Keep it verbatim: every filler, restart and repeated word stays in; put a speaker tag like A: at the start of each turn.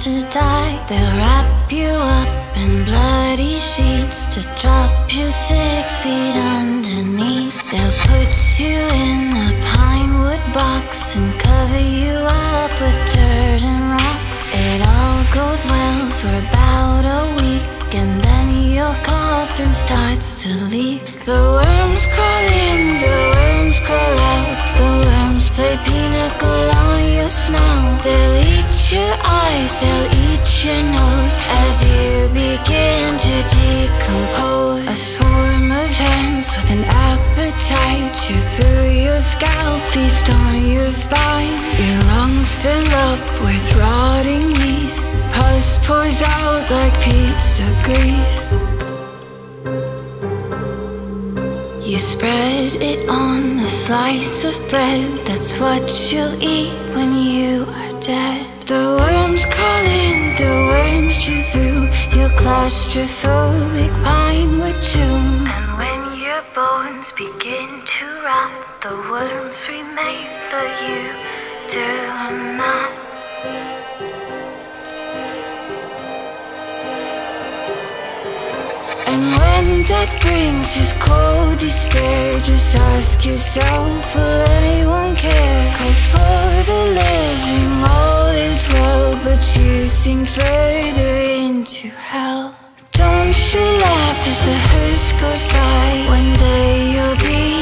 A: to die. They'll wrap you up in bloody sheets to drop you six feet underneath. They'll put you in a pine wood box and cover you up with dirt and rocks. It all goes well for about a week, and then your coffin starts to leak. The worms crawl in, the worms crawl out. The worms play pinochle on your snout. They'll eat your eyes, they'll eat your nose as you begin to decompose. A swarm of ants with an appetite chew through your scalp, feast on your spine. Your lungs fill up with rotting yeast. Pus pours out like pizza grease. You spread it on a slice of bread. That's what you'll eat when you are dead. The worms crawl in, the worms chew through your claustrophobic pine wood tomb. And when your bones begin to rot, the worms remain, but you do not. And when death brings his cold despair, just ask yourself, will anyone care? 'Cause for the living all is well, but you sink further into hell. Don't you laugh as the hearse goes by. One day you'll be